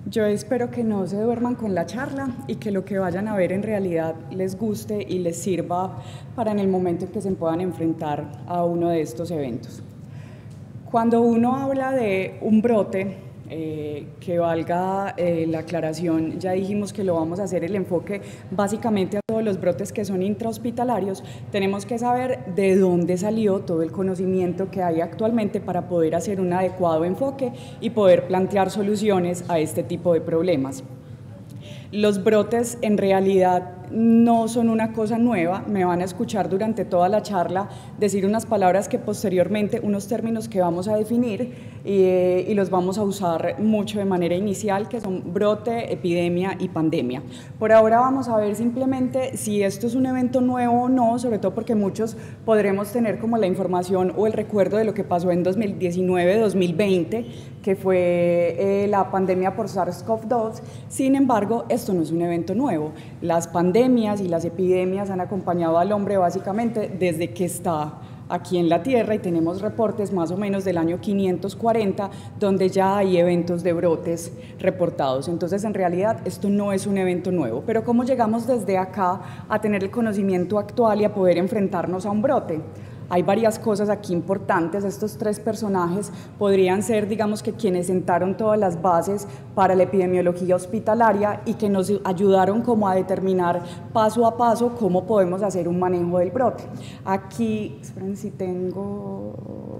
Yo espero que no se duerman con la charla y que lo que vayan a ver en realidad les guste y les sirva para en el momento en que se puedan enfrentar a uno de estos eventos. Cuando uno habla de un brote, que valga la aclaración, ya dijimos que lo vamos a hacer el enfoque básicamente a todos los brotes que son intrahospitalarios, tenemos que saber de dónde salió todo el conocimiento que hay actualmente para poder hacer un adecuado enfoque y poder plantear soluciones a este tipo de problemas. Los brotes en realidad no son una cosa nueva, me van a escuchar durante toda la charla decir unas palabras que posteriormente, unos términos que vamos a definir y los vamos a usar mucho de manera inicial, que son brote, epidemia y pandemia. Por ahora vamos a ver simplemente si esto es un evento nuevo o no, sobre todo porque muchos podremos tener como la información o el recuerdo de lo que pasó en 2019-2020, que fue la pandemia por SARS-CoV-2. Sin embargo, esto no es un evento nuevo. Las pandemias y las epidemias han acompañado al hombre básicamente desde que está aquí en la Tierra y tenemos reportes más o menos del año 540 donde ya hay eventos de brotes reportados. Entonces, en realidad, esto no es un evento nuevo. Pero ¿cómo llegamos desde acá a tener el conocimiento actual y a poder enfrentarnos a un brote? Hay varias cosas aquí importantes. Estos tres personajes podrían ser, digamos, que quienes sentaron todas las bases para la epidemiología hospitalaria y que nos ayudaron como a determinar paso a paso cómo podemos hacer un manejo del brote. Aquí, esperen si tengo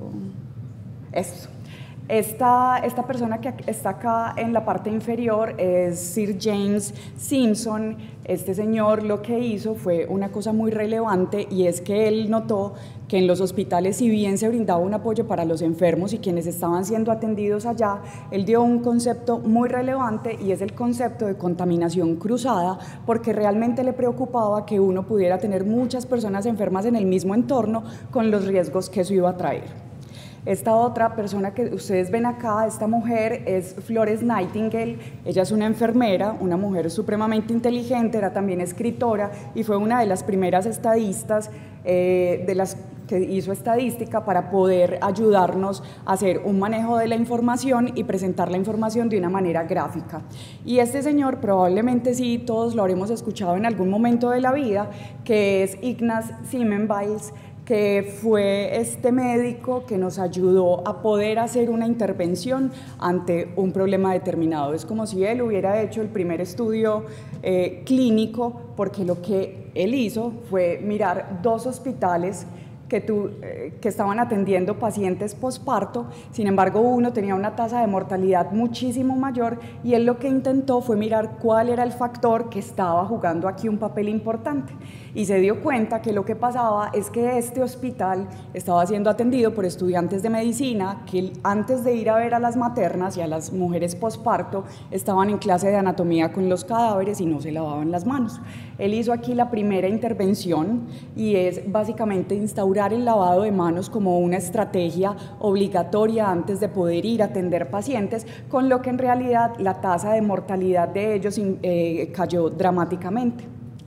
esto. Esta persona que está acá en la parte inferior es Sir James Simpson. Este señor lo que hizo fue una cosa muy relevante y es que él notó que en los hospitales, si bien se brindaba un apoyo para los enfermos y quienes estaban siendo atendidos allá, él dio un concepto muy relevante y es el concepto de contaminación cruzada, porque realmente le preocupaba que uno pudiera tener muchas personas enfermas en el mismo entorno con los riesgos que eso iba a traer. Esta otra persona que ustedes ven acá, esta mujer es Florence Nightingale. Ella es una enfermera, una mujer supremamente inteligente, era también escritora y fue una de las primeras estadistas de las que hizo estadística para poder ayudarnos a hacer un manejo de la información y presentar la información de una manera gráfica. Y este señor probablemente sí, todos lo habremos escuchado en algún momento de la vida, que es Ignaz Semmelweis, que fue este médico que nos ayudó a poder hacer una intervención ante un problema determinado. Es como si él hubiera hecho el primer estudio clínico, porque lo que él hizo fue mirar dos hospitales que estaban atendiendo pacientes posparto. Sin embargo, uno tenía una tasa de mortalidad muchísimo mayor y él lo que intentó fue mirar cuál era el factor que estaba jugando aquí un papel importante y se dio cuenta que lo que pasaba es que este hospital estaba siendo atendido por estudiantes de medicina que antes de ir a ver a las maternas y a las mujeres posparto estaban en clase de anatomía con los cadáveres y no se lavaban las manos. Él hizo aquí la primera intervención y es básicamente instaurar el lavado de manos como una estrategia obligatoria antes de poder ir a atender pacientes, con lo que en realidad la tasa de mortalidad de ellos cayó dramáticamente.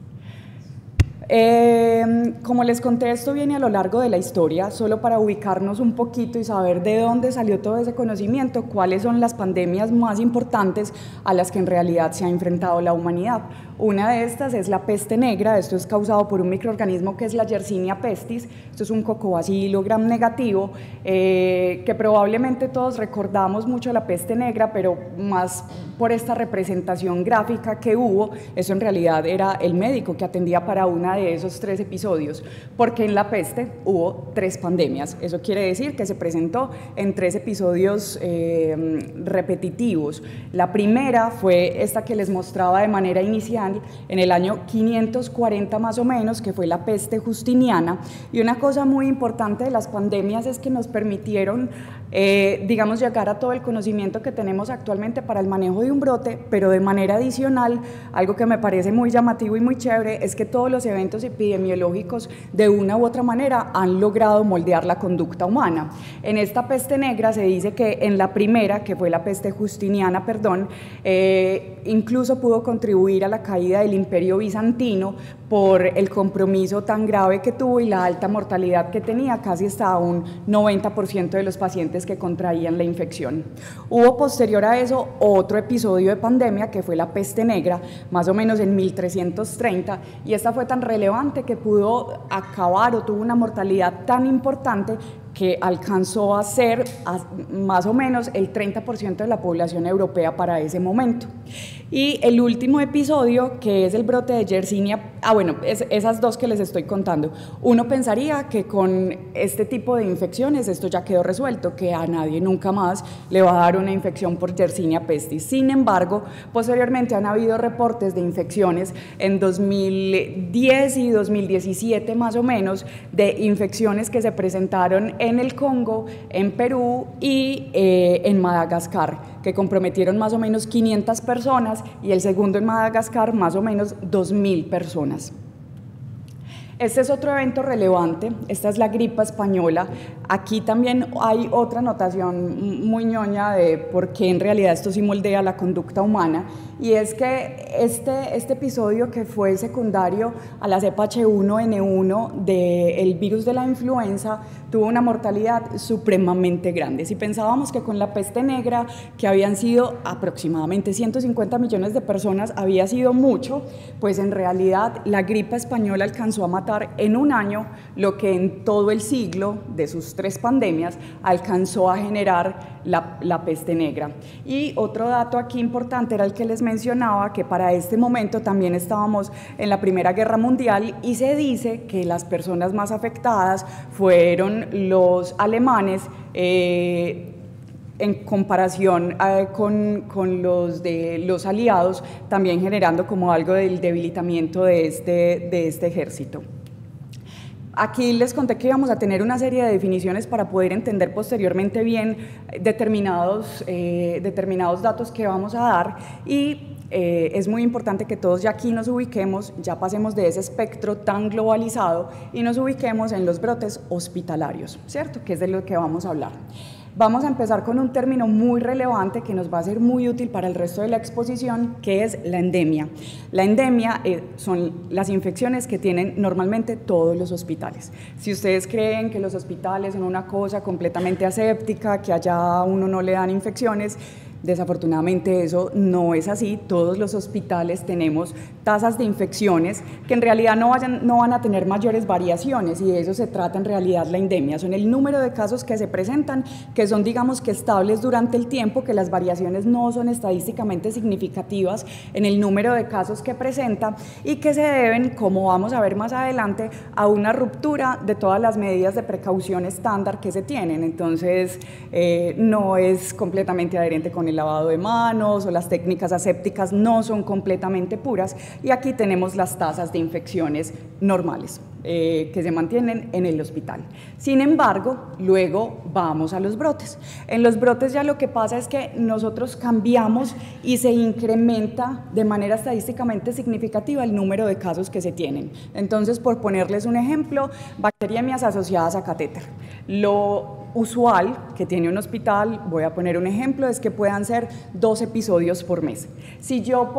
Como les conté, esto viene a lo largo de la historia, solo para ubicarnos un poquito y saber de dónde salió todo ese conocimiento, cuáles son las pandemias más importantes a las que en realidad se ha enfrentado la humanidad. Una de estas es la peste negra. Esto es causado por un microorganismo que es la Yersinia pestis. Esto es un cocobacilo gram negativo, que probablemente todos recordamos mucho la peste negra, pero más por esta representación gráfica que hubo. Eso en realidad era el médico que atendía para una de esos tres episodios, porque en la peste hubo tres pandemias. Eso quiere decir que se presentó en tres episodios repetitivos. La primera fue esta que les mostraba de manera inicial en el año 540 más o menos, que fue la peste justiniana. Y una cosa muy importante de las pandemias es que nos permitieron, digamos, llegar a todo el conocimiento que tenemos actualmente para el manejo de un brote, pero de manera adicional, algo que me parece muy llamativo y muy chévere es que todos los eventos epidemiológicos de una u otra manera han logrado moldear la conducta humana. En esta peste negra se dice que en la primera, que fue la peste justiniana, incluso pudo contribuir a la caída del Imperio Bizantino por el compromiso tan grave que tuvo y la alta mortalidad que tenía, casi hasta un 90% de los pacientes que contraían la infección. Hubo posterior a eso otro episodio de pandemia que fue la peste negra, más o menos en 1330, y esta fue tan relevante que pudo acabar o tuvo una mortalidad tan importante que alcanzó a ser más o menos el 30% de la población europea para ese momento. Y el último episodio, que es el brote de Yersinia, bueno, esas dos que les estoy contando, uno pensaría que con este tipo de infecciones esto ya quedó resuelto, que a nadie nunca más le va a dar una infección por Yersinia pestis. Sin embargo, posteriormente han habido reportes de infecciones en 2010 y 2017 más o menos, de infecciones que se presentaron en el Congo, en Perú y en Madagascar, que comprometieron más o menos 500 personas, y el segundo en Madagascar más o menos 2.000 personas. Este es otro evento relevante, esta es la gripa española. Aquí también hay otra notación muy ñoña de por qué en realidad esto sí moldea la conducta humana, y es que este episodio, que fue secundario a la cepa H1N1 del virus de la influenza, tuvo una mortalidad supremamente grande. Si pensábamos que con la peste negra, que habían sido aproximadamente 150 millones de personas, había sido mucho, pues en realidad la gripa española alcanzó a matar en un año lo que en todo el siglo de sus 3 pandemias alcanzó a generar la peste negra. Y otro dato aquí importante era el que les mencionaba, que para este momento también estábamos en la Primera Guerra Mundial, y se dice que las personas más afectadas fueron los alemanes, en comparación con los de los aliados, también generando como algo del debilitamiento de este ejército. Aquí les conté que íbamos a tener una serie de definiciones para poder entender posteriormente bien determinados datos que vamos a dar, y es muy importante que todos ya aquí nos ubiquemos, ya pasemos de ese espectro tan globalizado y nos ubiquemos en los brotes hospitalarios, ¿cierto? Que es de lo que vamos a hablar. Vamos a empezar con un término muy relevante que nos va a ser muy útil para el resto de la exposición, que es la endemia. La endemia son las infecciones que tienen normalmente todos los hospitales. Si ustedes creen que los hospitales son una cosa completamente aséptica, que allá a uno no le dan infecciones, desafortunadamente eso no es así. Todos los hospitales tenemos tasas de infecciones que en realidad no van a tener mayores variaciones, y de eso se trata en realidad la endemia. Son el número de casos que se presentan, que son, digamos, que estables durante el tiempo, que las variaciones no son estadísticamente significativas en el número de casos que presenta, y que se deben, como vamos a ver más adelante, a una ruptura de todas las medidas de precaución estándar que se tienen. Entonces no es completamente adherente con el lavado de manos, o las técnicas asépticas no son completamente puras, y aquí tenemos las tasas de infecciones normales que se mantienen en el hospital. Sin embargo, luego vamos a los brotes. En los brotes ya lo que pasa es que nosotros cambiamos y se incrementa de manera estadísticamente significativa el número de casos que se tienen. Entonces, por ponerles un ejemplo, bacteriemias asociadas a catéter. Lo usual que tiene un hospital, voy a poner un ejemplo, es que puedan ser 2 episodios por mes. Si yo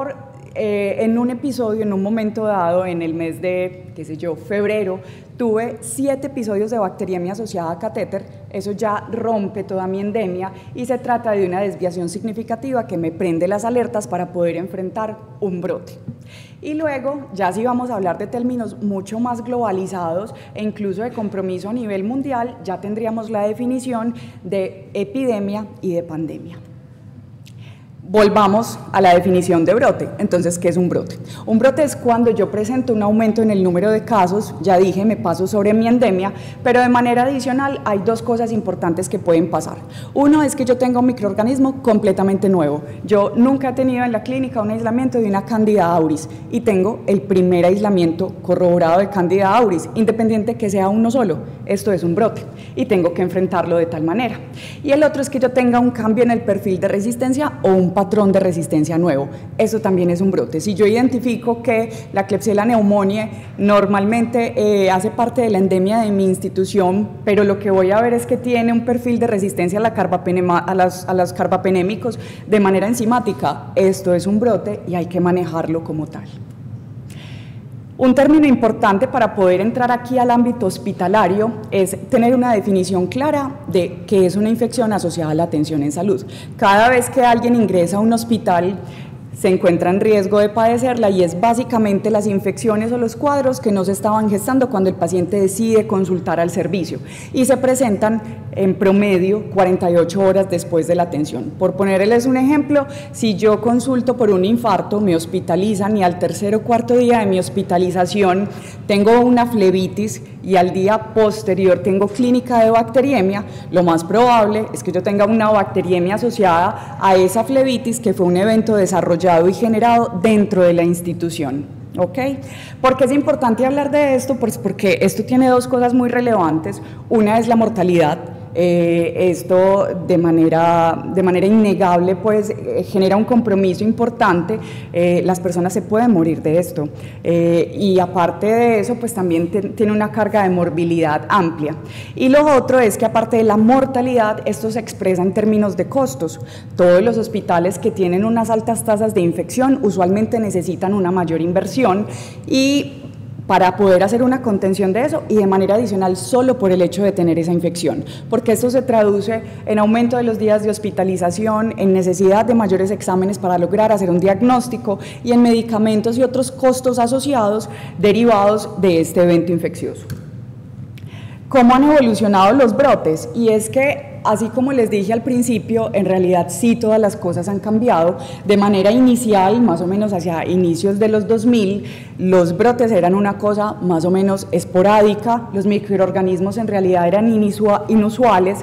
en un episodio, en un momento dado, en el mes de, qué sé yo, febrero, tuve 7 episodios de bacteriemia asociada a catéter, eso ya rompe toda mi endemia, y se trata de una desviación significativa que me prende las alertas para poder enfrentar un brote. Y luego, ya si vamos a hablar de términos mucho más globalizados e incluso de compromiso a nivel mundial, ya tendríamos la definición de epidemia y de pandemia. Volvamos a la definición de brote. Entonces, ¿qué es un brote? Un brote es cuando yo presento un aumento en el número de casos, ya dije, me paso sobre mi endemia, pero de manera adicional hay 2 cosas importantes que pueden pasar. Uno es que yo tenga un microorganismo completamente nuevo. Yo nunca he tenido en la clínica un aislamiento de una Candida auris, y tengo el primer aislamiento corroborado de Candida auris, independiente que sea uno solo. esto es un brote y tengo que enfrentarlo de tal manera. Y el otro es que yo tenga un cambio en el perfil de resistencia o un patrón de resistencia nuevo. Eso también es un brote. Si yo identifico que la Klebsiella pneumoniae normalmente hace parte de la endemia de mi institución, pero lo que voy a ver es que tiene un perfil de resistencia a los carbapenémicos de manera enzimática, esto es un brote y hay que manejarlo como tal. Un término importante para poder entrar aquí al ámbito hospitalario es tener una definición clara de qué es una infección asociada a la atención en salud. Cada vez que alguien ingresa a un hospital, se encuentra en riesgo de padecerla y es básicamente las infecciones o los cuadros que no se estaban gestando cuando el paciente decide consultar al servicio y se presentan en promedio 48 horas después de la atención. Por ponerles un ejemplo, si yo consulto por un infarto, me hospitalizan y al tercer o cuarto día de mi hospitalización tengo una flebitis y al día posterior tengo clínica de bacteriemia, lo más probable es que yo tenga una bacteriemia asociada a esa flebitis que fue un evento desarrollado y generado dentro de la institución. ¿Ok? ¿Por qué es importante hablar de esto? Pues porque esto tiene dos cosas muy relevantes. Una es la mortalidad. Esto de manera innegable pues genera un compromiso importante, las personas se pueden morir de esto y aparte de eso pues también tiene una carga de morbilidad amplia. Y lo otro es que aparte de la mortalidad esto se expresa en términos de costos. Todos los hospitales que tienen unas altas tasas de infección usualmente necesitan una mayor inversión y para poder hacer una contención de eso y de manera adicional solo por el hecho de tener esa infección, porque esto se traduce en aumento de los días de hospitalización, en necesidad de mayores exámenes para lograr hacer un diagnóstico y en medicamentos y otros costos asociados derivados de este evento infeccioso. ¿Cómo han evolucionado los brotes? Y es que, así como les dije al principio, en realidad sí todas las cosas han cambiado. De manera inicial, más o menos hacia inicios de los 2000, los brotes eran una cosa más o menos esporádica, los microorganismos en realidad eran inusuales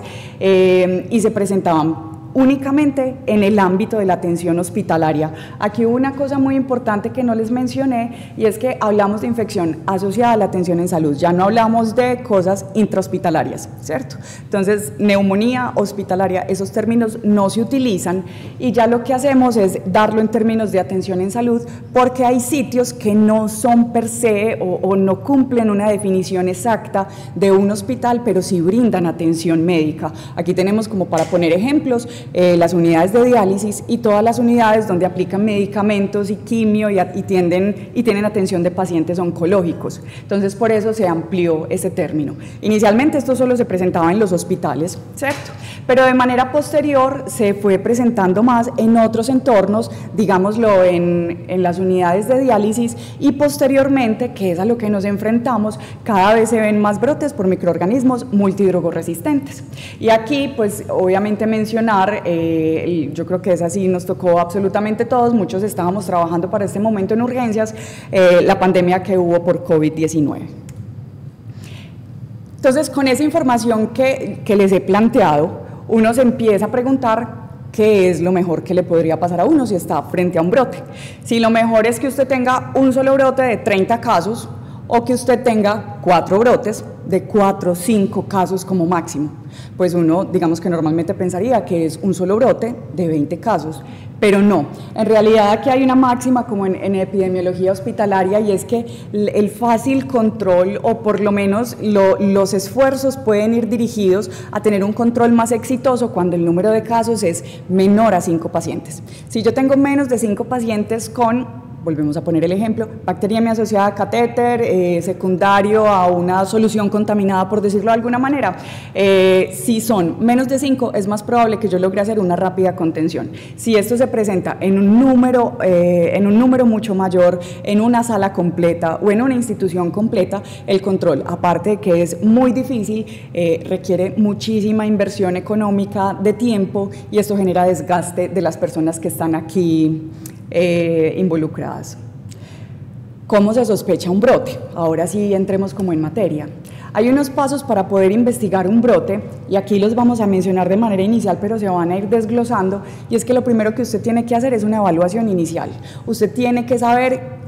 y se presentaban únicamente en el ámbito de la atención hospitalaria. Aquí hubo una cosa muy importante que no les mencioné y es que hablamos de infección asociada a la atención en salud, ya no hablamos de cosas intrahospitalarias, ¿cierto? Entonces, neumonía hospitalaria, esos términos no se utilizan y ya lo que hacemos es darlo en términos de atención en salud porque hay sitios que no son per se o no cumplen una definición exacta de un hospital, pero sí brindan atención médica. Aquí tenemos como para poner ejemplos, las unidades de diálisis y todas las unidades donde aplican medicamentos y quimio y tienen atención de pacientes oncológicos. Entonces, por eso se amplió ese término. Inicialmente esto solo se presentaba en los hospitales, ¿cierto? Pero de manera posterior se fue presentando más en otros entornos, digámoslo en las unidades de diálisis y posteriormente, que es a lo que nos enfrentamos, cada vez se ven más brotes por microorganismos multidrogoresistentes. Y aquí, pues, obviamente mencionar, yo creo que es así, nos tocó absolutamente todos, muchos estábamos trabajando para este momento en urgencias, la pandemia que hubo por COVID-19. Entonces, con esa información que les he planteado, uno se empieza a preguntar qué es lo mejor que le podría pasar a uno si está frente a un brote. Si lo mejor es que usted tenga un solo brote de 30 casos o que usted tenga 4 brotes de 4 o 5 casos como máximo. Pues uno, digamos que normalmente pensaría que es un solo brote de 20 casos, pero no. En realidad aquí hay una máxima como en epidemiología hospitalaria y es que el fácil control o por lo menos los esfuerzos pueden ir dirigidos a tener un control más exitoso cuando el número de casos es menor a 5 pacientes. Si yo tengo menos de 5 pacientes con, volvemos a poner el ejemplo, bacteriemia asociada a catéter, secundario a una solución contaminada, por decirlo de alguna manera. Si son menos de 5, es más probable que yo logre hacer una rápida contención. Si esto se presenta en un número mucho mayor, en una sala completa o en una institución completa, el control, aparte de que es muy difícil, requiere muchísima inversión económica, de tiempo, y esto genera desgaste de las personas que están aquí involucradas. ¿Cómo se sospecha un brote? Ahora sí entremos como en materia. Hay unos pasos para poder investigar un brote y aquí los vamos a mencionar de manera inicial, pero se van a ir desglosando, y es que lo primero que usted tiene que hacer es una evaluación inicial. Usted tiene que saber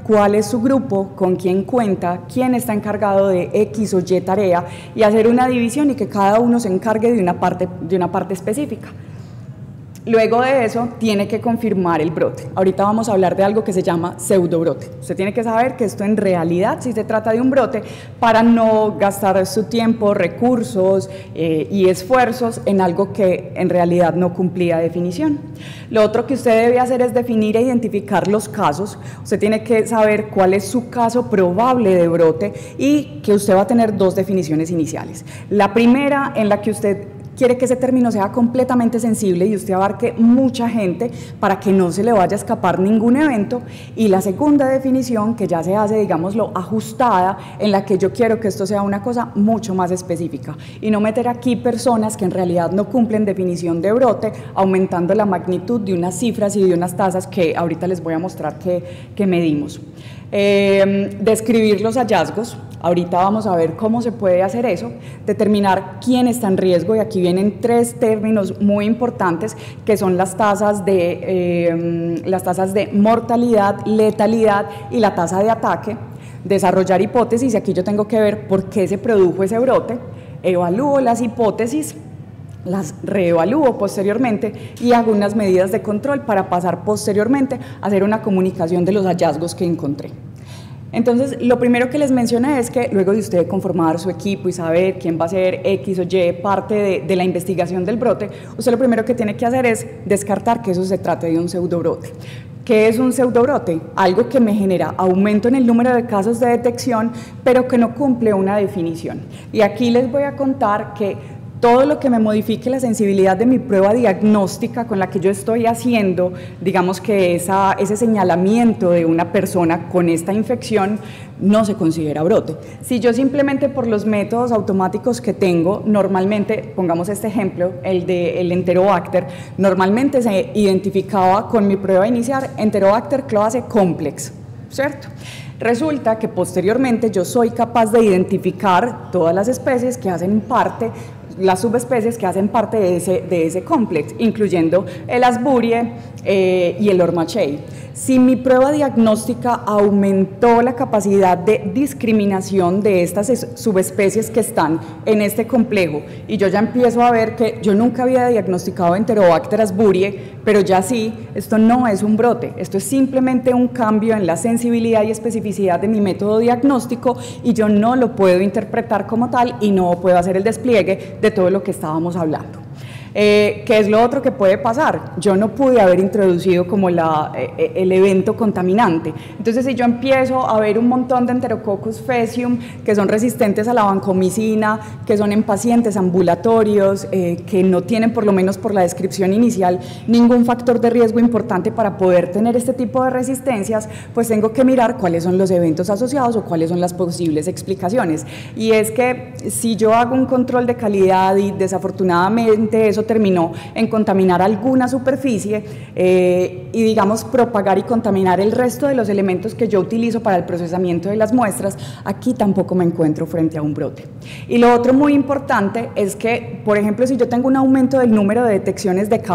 cuál es su grupo, con quién cuenta, quién está encargado de X o Y tarea y hacer una división y que cada uno se encargue de una parte específica. Luego de eso, tiene que confirmar el brote. Ahorita vamos a hablar de algo que se llama pseudobrote. Usted tiene que saber que esto en realidad sí se trata de un brote para no gastar su tiempo, recursos y esfuerzos en algo que en realidad no cumplía definición. Lo otro que usted debe hacer es definir e identificar los casos. Usted tiene que saber cuál es su caso probable de brote y que usted va a tener dos definiciones iniciales. La primera, en la que usted quiere que ese término sea completamente sensible y usted abarque mucha gente para que no se le vaya a escapar ningún evento, y la segunda definición, que ya se hace, digámoslo, ajustada, en la que yo quiero que esto sea una cosa mucho más específica y no meter aquí personas que en realidad no cumplen definición de brote, aumentando la magnitud de unas cifras y de unas tasas que ahorita les voy a mostrar que medimos. Describir los hallazgos. Ahorita vamos a ver cómo se puede hacer eso, determinar quién está en riesgo, y aquí vienen tres términos muy importantes que son las tasas de mortalidad, letalidad y la tasa de ataque. Desarrollar hipótesis, y aquí yo tengo que ver por qué se produjo ese brote, evalúo las hipótesis, las reevalúo posteriormente y hago unas medidas de control para pasar posteriormente a hacer una comunicación de los hallazgos que encontré. Entonces, lo primero que les mencioné es que luego de usted conformar su equipo y saber quién va a ser X o Y parte de la investigación del brote, usted lo primero que tiene que hacer es descartar que eso se trate de un pseudobrote. ¿Qué es un pseudobrote? Algo que me genera aumento en el número de casos de detección, pero que no cumple una definición. Y aquí les voy a contar que todo lo que me modifique la sensibilidad de mi prueba diagnóstica con la que yo estoy haciendo, digamos que ese señalamiento de una persona con esta infección, no se considera brote. Si yo simplemente por los métodos automáticos que tengo, normalmente, pongamos este ejemplo, el Enterobacter, normalmente se identificaba con mi prueba inicial Enterobacter cloacae complex, ¿cierto? Resulta que posteriormente yo soy capaz de identificar todas las especies que hacen parte, las subespecies que hacen parte de ese complex, incluyendo el Asburie y el Ormachey. Si mi prueba diagnóstica aumentó la capacidad de discriminación de estas subespecies que están en este complejo, y yo ya empiezo a ver que yo nunca había diagnosticado Enterobacter asburie, pero ya sí, esto no es un brote, esto es simplemente un cambio en la sensibilidad y especificidad de mi método diagnóstico, y yo no lo puedo interpretar como tal y no puedo hacer el despliegue de todo lo que estábamos hablando. ¿Qué es lo otro que puede pasar? Yo no pude haber introducido como el evento contaminante. Entonces, si yo empiezo a ver un montón de Enterococcus faecium que son resistentes a la vancomicina, que son en pacientes ambulatorios, que no tienen, por lo menos por la descripción inicial, ningún factor de riesgo importante para poder tener este tipo de resistencias, pues tengo que mirar cuáles son los eventos asociados o cuáles son las posibles explicaciones. Y es que si yo hago un control de calidad y desafortunadamente eso terminó en contaminar alguna superficie y digamos propagar y contaminar el resto de los elementos que yo utilizo para el procesamiento de las muestras, aquí tampoco me encuentro frente a un brote. Y lo otro muy importante es que, por ejemplo, si yo tengo un aumento del número de detecciones de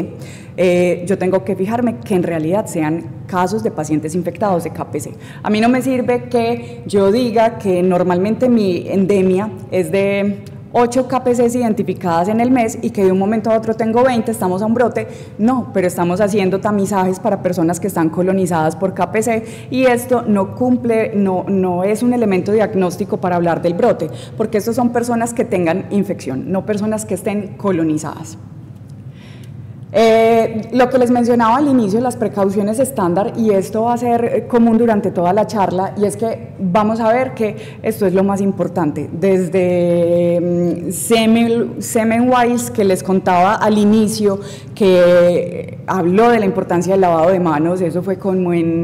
KPC, yo tengo que fijarme que en realidad sean casos de pacientes infectados de KPC. A mí no me sirve que yo diga que normalmente mi endemia es de 8 KPCs identificadas en el mes y que de un momento a otro tengo 20, estamos a un brote. No, pero estamos haciendo tamizajes para personas que están colonizadas por KPC y esto no cumple, no es un elemento diagnóstico para hablar del brote, porque estos son personas que tengan infección, no personas que estén colonizadas. Lo que les mencionaba al inicio, las precauciones estándar, y esto va a ser común durante toda la charla, y es que vamos a ver que esto es lo más importante. Desde Semmelweis, que les contaba al inicio, que habló de la importancia del lavado de manos, eso fue como en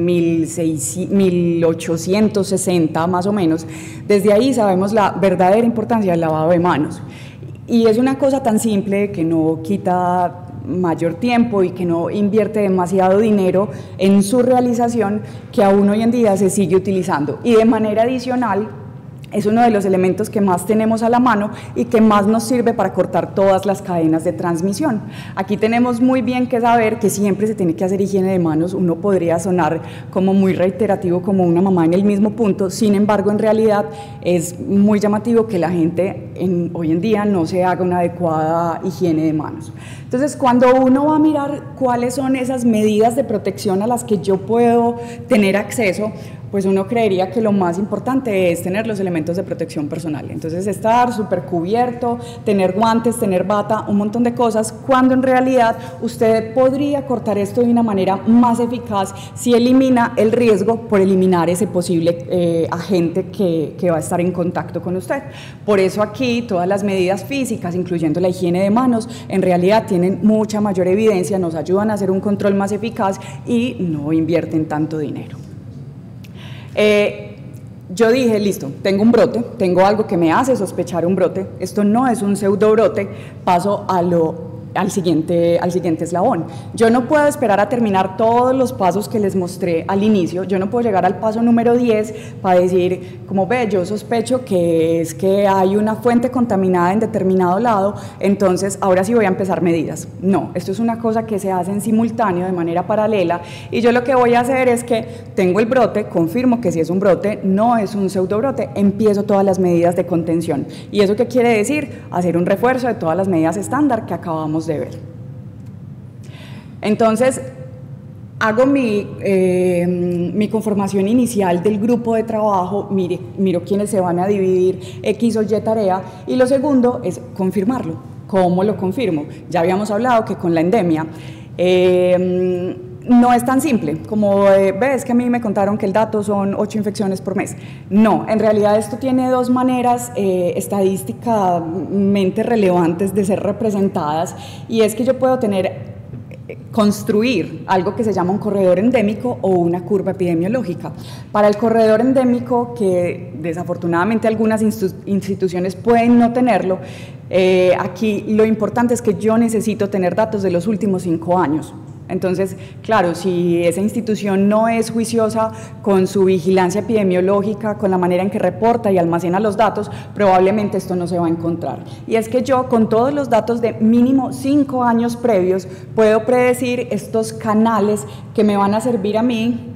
1860 más o menos, desde ahí sabemos la verdadera importancia del lavado de manos. Y es una cosa tan simple que no quita mayor tiempo y que no invierte demasiado dinero en su realización, que aún hoy en día se sigue utilizando. Y de manera adicional, es uno de los elementos que más tenemos a la mano y que más nos sirve para cortar todas las cadenas de transmisión. Aquí tenemos muy bien que saber que siempre se tiene que hacer higiene de manos. Uno podría sonar como muy reiterativo, como una mamá en el mismo punto, sin embargo, en realidad es muy llamativo que la gente hoy en día no se haga una adecuada higiene de manos. Entonces, cuando uno va a mirar cuáles son esas medidas de protección a las que yo puedo tener acceso, pues uno creería que lo más importante es tener los elementos de protección personal. Entonces, estar súper cubierto, tener guantes, tener bata, un montón de cosas, cuando en realidad usted podría cortar esto de una manera más eficaz si elimina el riesgo por eliminar ese posible agente que va a estar en contacto con usted. Por eso aquí todas las medidas físicas, incluyendo la higiene de manos, en realidad tienen mucha mayor evidencia, nos ayudan a hacer un control más eficaz y no invierten tanto dinero. Yo dije, listo, tengo un brote, tengo algo que me hace sospechar un brote, esto no es un pseudobrote, paso al siguiente eslabón. Yo no puedo esperar a terminar todos los pasos que les mostré al inicio, yo no puedo llegar al paso número 10 para decir, como ve, yo sospecho que es que hay una fuente contaminada en determinado lado, entonces ahora sí voy a empezar medidas. No, esto es una cosa que se hace en simultáneo, de manera paralela, y yo lo que voy a hacer es que tengo el brote, confirmo que sí es un brote, no es un pseudobrote, empiezo todas las medidas de contención. ¿Y eso qué quiere decir? Hacer un refuerzo de todas las medidas estándar que acabamos de ver. Entonces, hago mi conformación inicial del grupo de trabajo, miro quiénes se van a dividir X o Y tarea, y lo segundo es confirmarlo. ¿Cómo lo confirmo? Ya habíamos hablado que con la endemia no es tan simple, como ves que a mí me contaron que el dato son 8 infecciones por mes. No, en realidad esto tiene dos maneras estadísticamente relevantes de ser representadas, y es que yo puedo construir algo que se llama un corredor endémico o una curva epidemiológica. Para el corredor endémico, que desafortunadamente algunas instituciones pueden no tenerlo, aquí lo importante es que yo necesito tener datos de los últimos 5 años. Entonces, claro, si esa institución no es juiciosa con su vigilancia epidemiológica, con la manera en que reporta y almacena los datos, probablemente esto no se va a encontrar. Y es que yo, con todos los datos de mínimo 5 años previos, puedo predecir estos canales que me van a servir a mí,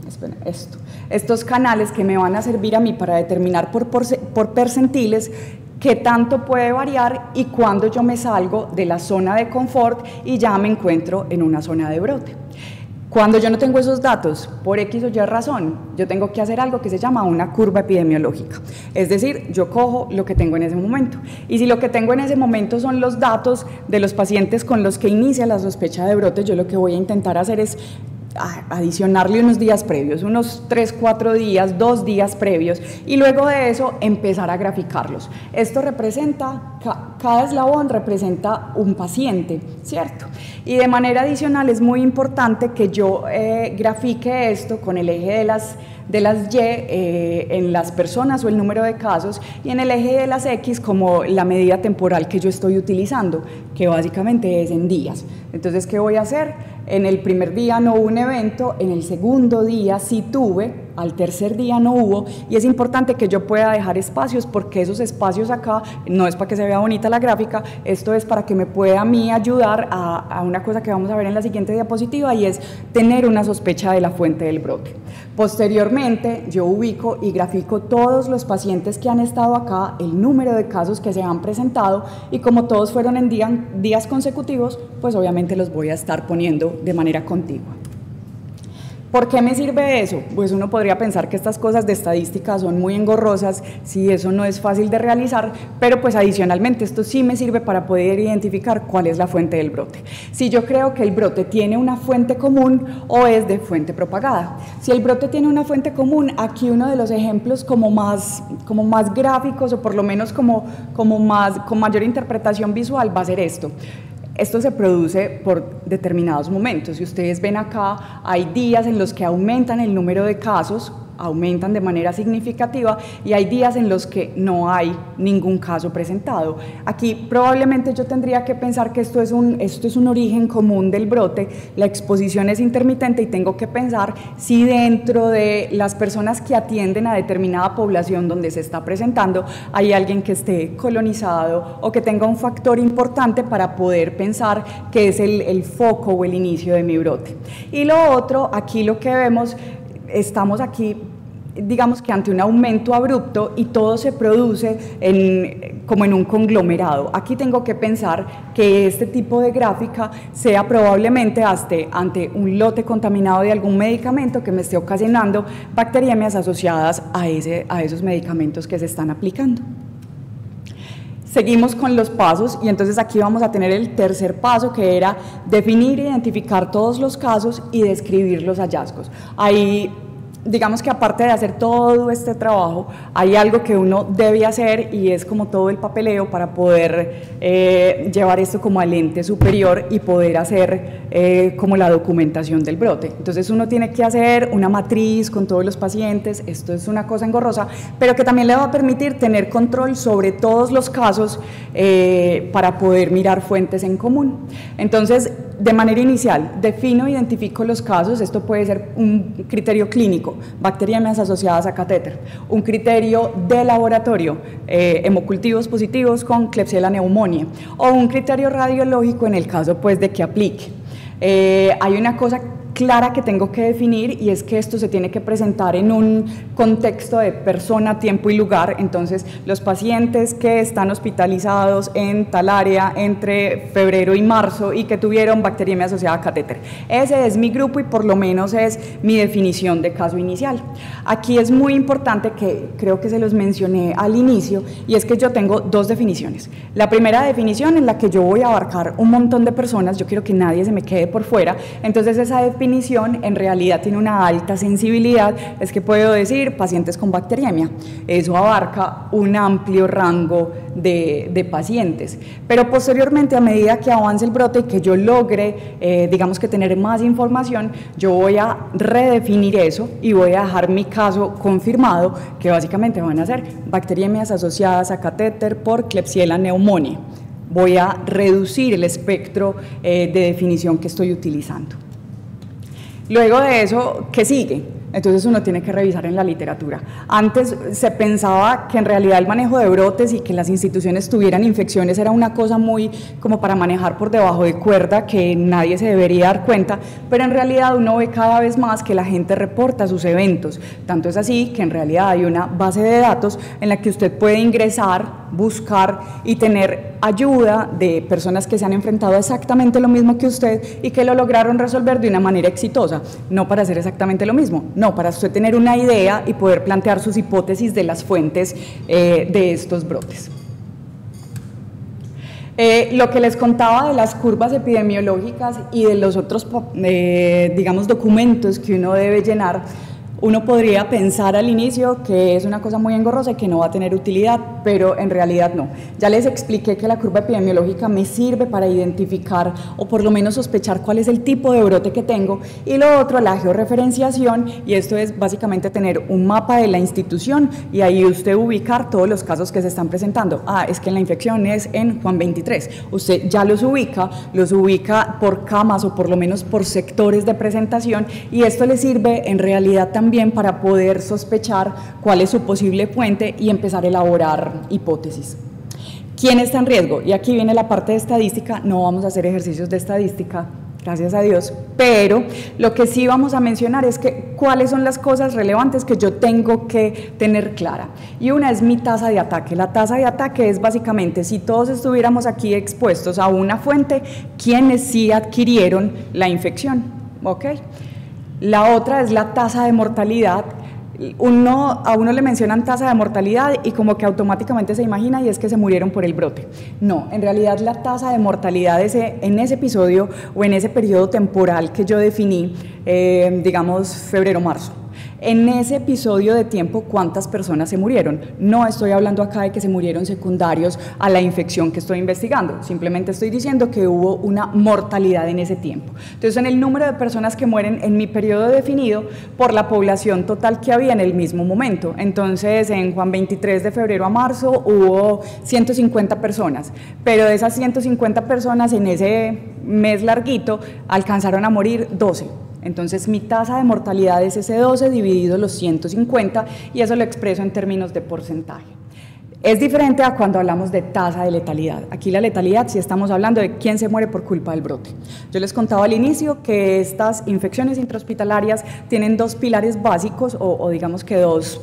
estos canales que me van a servir a mí para determinar por percentiles qué tanto puede variar y cuándo yo me salgo de la zona de confort y ya me encuentro en una zona de brote. Cuando yo no tengo esos datos, por X o Y razón, yo tengo que hacer algo que se llama una curva epidemiológica. Es decir, yo cojo lo que tengo en ese momento. Y si lo que tengo en ese momento son los datos de los pacientes con los que inicia la sospecha de brote, yo lo que voy a intentar hacer es adicionarle unos días previos, unos 3, 4 días, 2 días previos, y luego de eso empezar a graficarlos. Esto representa, cada eslabón representa un paciente, ¿cierto? Y de manera adicional es muy importante que yo grafique esto con el eje de las Y en las personas o el número de casos, y en el eje de las X como la medida temporal que yo estoy utilizando, que básicamente es en días. Entonces, ¿qué voy a hacer? En el primer día no hubo un evento, en el segundo día sí tuve, al tercer día no hubo, y es importante que yo pueda dejar espacios, porque esos espacios acá no es para que se vea bonita la gráfica, esto es para que me pueda a mí ayudar a una cosa que vamos a ver en la siguiente diapositiva, y es tener una sospecha de la fuente del brote. Posteriormente, yo ubico y grafico todos los pacientes que han estado acá, el número de casos que se han presentado, y como todos fueron en días consecutivos, pues obviamente los voy a estar poniendo de manera contigua. ¿Por qué me sirve eso? Pues uno podría pensar que estas cosas de estadística son muy engorrosas, si eso no es fácil de realizar, pero pues adicionalmente esto sí me sirve para poder identificar cuál es la fuente del brote. Si yo creo que el brote tiene una fuente común o es de fuente propagada. Si el brote tiene una fuente común, aquí uno de los ejemplos como más gráficos, o por lo menos con mayor interpretación visual, va a ser esto. Esto se produce por determinados momentos. Si ustedes ven acá, hay días en los que aumentan el número de casos, aumentan de manera significativa y hay días en los que no hay ningún caso presentado. Aquí probablemente yo tendría que pensar que esto es un origen común del brote, la exposición es intermitente y tengo que pensar si dentro de las personas que atienden a determinada población donde se está presentando hay alguien que esté colonizado o que tenga un factor importante para poder pensar que es el foco o el inicio de mi brote. Y lo otro, aquí lo que vemos, estamos aquí digamos que ante un aumento abrupto y todo se produce como en un conglomerado. Aquí tengo que pensar que este tipo de gráfica sea probablemente ante un lote contaminado de algún medicamento que me esté ocasionando bacteriemias asociadas a esos medicamentos que se están aplicando. Seguimos con los pasos y entonces aquí vamos a tener el tercer paso, que era definir e identificar todos los casos y describir los hallazgos. Ahí, digamos que aparte de hacer todo este trabajo, hay algo que uno debe hacer y es como todo el papeleo para poder llevar esto como al ente superior y poder hacer como la documentación del brote. Entonces uno tiene que hacer una matriz con todos los pacientes, esto es una cosa engorrosa, pero que también le va a permitir tener control sobre todos los casos para poder mirar fuentes en común. Entonces, de manera inicial, defino e identifico los casos, esto puede ser un criterio clínico, bacteriemias asociadas a catéter, un criterio de laboratorio, hemocultivos positivos con Klebsiella pneumoniae, o un criterio radiológico en el caso pues de que aplique. Hay una cosa clara que tengo que definir y es que esto se tiene que presentar en un contexto de persona, tiempo y lugar. Entonces los pacientes que están hospitalizados en tal área entre febrero y marzo y que tuvieron bacteriemia asociada a catéter, ese es mi grupo y por lo menos es mi definición de caso inicial. Aquí es muy importante, que creo que se los mencioné al inicio, y es que yo tengo dos definiciones. La primera definición en la que yo voy a abarcar un montón de personas, yo quiero que nadie se me quede por fuera, entonces esa definición en realidad tiene una alta sensibilidad, es que puedo decir pacientes con bacteriemia, eso abarca un amplio rango de pacientes, pero posteriormente a medida que avance el brote y que yo logre, digamos que tener más información, yo voy a redefinir eso y voy a dejar mi caso confirmado, que básicamente van a ser bacteriemias asociadas a catéter por Klebsiella pneumoniae. Voy a reducir el espectro de definición que estoy utilizando. Luego de eso, ¿qué sigue? Entonces uno tiene que revisar en la literatura. Antes se pensaba que en realidad el manejo de brotes y que las instituciones tuvieran infecciones era una cosa muy como para manejar por debajo de cuerda, que nadie se debería dar cuenta, pero en realidad uno ve cada vez más que la gente reporta sus eventos. Tanto es así que en realidad hay una base de datos en la que usted puede ingresar, buscar y tener ayuda de personas que se han enfrentado a exactamente lo mismo que usted y que lo lograron resolver de una manera exitosa, no para hacer exactamente lo mismo, no, para usted tener una idea y poder plantear sus hipótesis de las fuentes de estos brotes. Lo que les contaba de las curvas epidemiológicas y de los otros, digamos, documentos que uno debe llenar, uno podría pensar al inicio que es una cosa muy engorrosa y que no va a tener utilidad, pero en realidad no. Ya les expliqué que la curva epidemiológica me sirve para identificar o por lo menos sospechar cuál es el tipo de brote que tengo, y lo otro, la georreferenciación, y esto es básicamente tener un mapa de la institución y ahí usted ubicar todos los casos que se están presentando. Ah, es que la infección es en Juan 23. Usted ya los ubica por camas o por lo menos por sectores de presentación, y esto le sirve en realidad también para poder sospechar cuál es su posible fuente y empezar a elaborar hipótesis. ¿Quién está en riesgo? Y aquí viene la parte de estadística. No vamos a hacer ejercicios de estadística, gracias a Dios, pero lo que sí vamos a mencionar es que cuáles son las cosas relevantes que yo tengo que tener clara. Y una es mi tasa de ataque. La tasa de ataque es básicamente, si todos estuviéramos aquí expuestos a una fuente, ¿quiénes sí adquirieron la infección? ¿Ok? La otra es la tasa de mortalidad. A uno le mencionan tasa de mortalidad y como que automáticamente se imagina y es que se murieron por el brote. No, en realidad la tasa de mortalidad en ese episodio o en ese periodo temporal que yo definí, digamos febrero-marzo. En ese episodio de tiempo, ¿cuántas personas se murieron? No estoy hablando acá de que se murieron secundarios a la infección que estoy investigando, simplemente estoy diciendo que hubo una mortalidad en ese tiempo. Entonces, en el número de personas que mueren en mi periodo definido por la población total que había en el mismo momento. Entonces, en Juan 23 de febrero a marzo hubo 150 personas, pero de esas 150 personas en ese mes larguito alcanzaron a morir 12. Entonces mi tasa de mortalidad es ese 12 dividido los 150 y eso lo expreso en términos de porcentaje. Es diferente a cuando hablamos de tasa de letalidad. Aquí la letalidad sí estamos hablando de quién se muere por culpa del brote. Yo les contaba al inicio que estas infecciones intrahospitalarias tienen dos pilares básicos o digamos que dos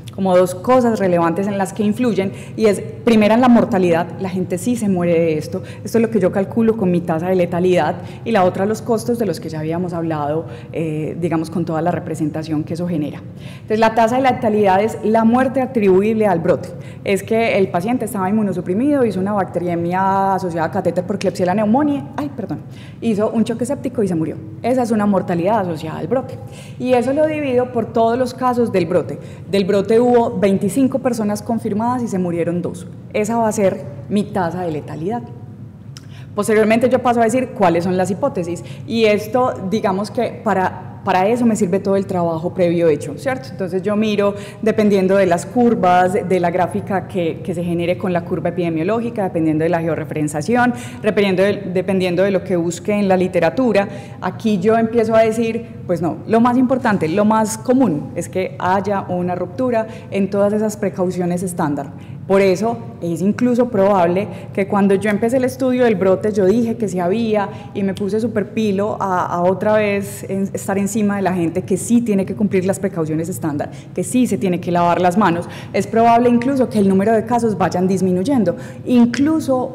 cosas relevantes en las que influyen, y es, primera, en la mortalidad, la gente sí se muere de esto es lo que yo calculo con mi tasa de letalidad, y la otra, los costos de los que ya habíamos hablado, digamos, con toda la representación que eso genera. Entonces, la tasa de letalidad es la muerte atribuible al brote, es que el paciente estaba inmunosuprimido, hizo una bacteriemia asociada a catéter por Klebsiella pneumoniae, hizo un choque séptico y se murió. Esa es una mortalidad asociada al brote, y eso lo divido por todos los casos del brote. Del brote hubo 25 personas confirmadas y se murieron 2. Esa va a ser mi tasa de letalidad. Posteriormente yo paso a decir cuáles son las hipótesis, y esto, digamos que para eso me sirve todo el trabajo previo hecho, ¿cierto? Entonces yo miro, dependiendo de las curvas, de la gráfica que se genere con la curva epidemiológica, dependiendo de la georreferenciación, dependiendo de lo que busque en la literatura, aquí yo empiezo a decir, pues no, lo más importante, lo más común es que haya una ruptura en todas esas precauciones estándar. Por eso es incluso probable que cuando yo empecé el estudio del brote yo dije que sí había, y me puse súper pilo a otra vez estar encima de la gente que sí tiene que cumplir las precauciones estándar, que sí se tiene que lavar las manos. Es probable incluso que el número de casos vayan disminuyendo, incluso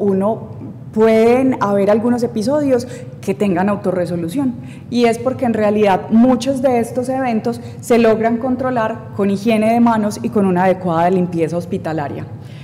pueden haber algunos episodios que tengan autorresolución, y es porque en realidad muchos de estos eventos se logran controlar con higiene de manos y con una adecuada limpieza hospitalaria.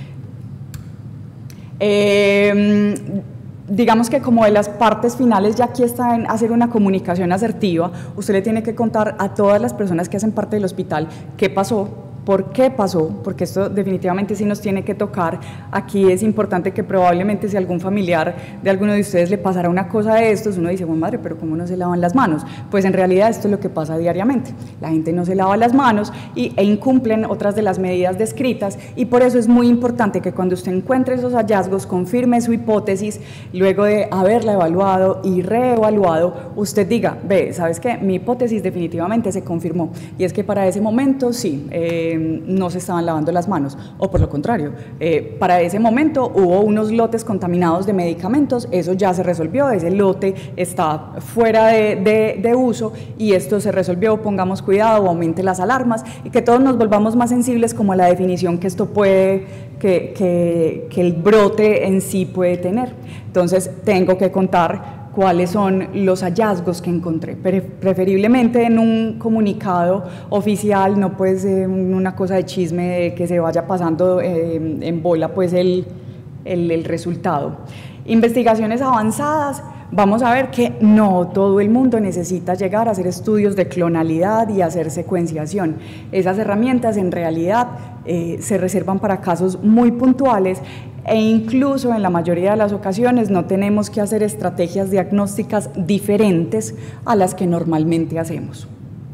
Digamos que como de las partes finales ya aquí está en hacer una comunicación asertiva, usted le tiene que contar a todas las personas que hacen parte del hospital qué pasó, por qué pasó, porque esto definitivamente sí nos tiene que tocar. Aquí es importante que probablemente si algún familiar de alguno de ustedes le pasara una cosa de estos, uno dice, bueno, madre, pero ¿cómo no se lavan las manos? Pues en realidad esto es lo que pasa diariamente. La gente no se lava las manos e incumplen otras de las medidas descritas, y por eso es muy importante que cuando usted encuentre esos hallazgos, confirme su hipótesis, luego de haberla evaluado y reevaluado, usted diga, ve, ¿sabes qué? Mi hipótesis definitivamente se confirmó, y es que para ese momento sí, no se estaban lavando las manos, o por lo contrario, para ese momento hubo unos lotes contaminados de medicamentos, eso ya se resolvió, ese lote está fuera de uso y esto se resolvió, pongamos cuidado, aumente las alarmas, y que todos nos volvamos más sensibles como a la definición que esto puede, que el brote en sí puede tener. Entonces tengo que contar cuáles son los hallazgos que encontré, preferiblemente en un comunicado oficial, no pues una cosa de chisme de que se vaya pasando en bola pues el resultado. Investigaciones avanzadas, vamos a ver que no todo el mundo necesita llegar a hacer estudios de clonalidad y hacer secuenciación. Esas herramientas en realidad se reservan para casos muy puntuales, e incluso en la mayoría de las ocasiones no tenemos que hacer estrategias diagnósticas diferentes a las que normalmente hacemos.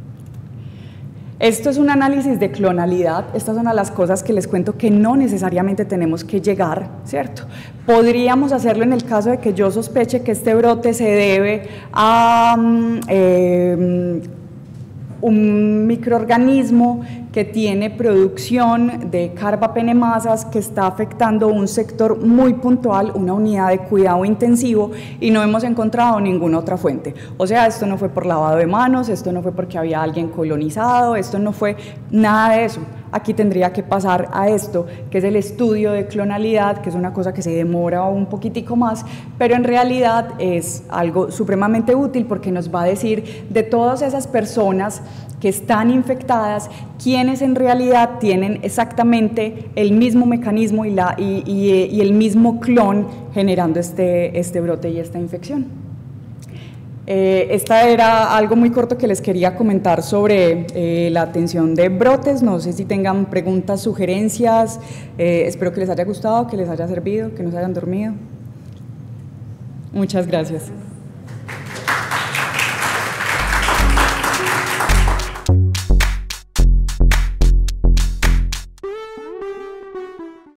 Esto es un análisis de clonalidad, estas son las cosas que les cuento que no necesariamente tenemos que llegar, ¿cierto? Podríamos hacerlo en el caso de que yo sospeche que este brote se debe a un microorganismo que tiene producción de carbapenemasas que está afectando un sector muy puntual, una unidad de cuidado intensivo, y no hemos encontrado ninguna otra fuente. O sea, esto no fue por lavado de manos, esto no fue porque había alguien colonizado, esto no fue nada de eso. Aquí tendría que pasar a esto, que es el estudio de clonalidad, que es una cosa que se demora un poquitico más, pero en realidad es algo supremamente útil porque nos va a decir de todas esas personas que están infectadas, quienes en realidad tienen exactamente el mismo mecanismo y el mismo clon generando este brote y esta infección. Esta era algo muy corto que les quería comentar sobre la atención de brotes. No sé si tengan preguntas, sugerencias. Espero que les haya gustado, que les haya servido, que no se hayan dormido. Muchas gracias.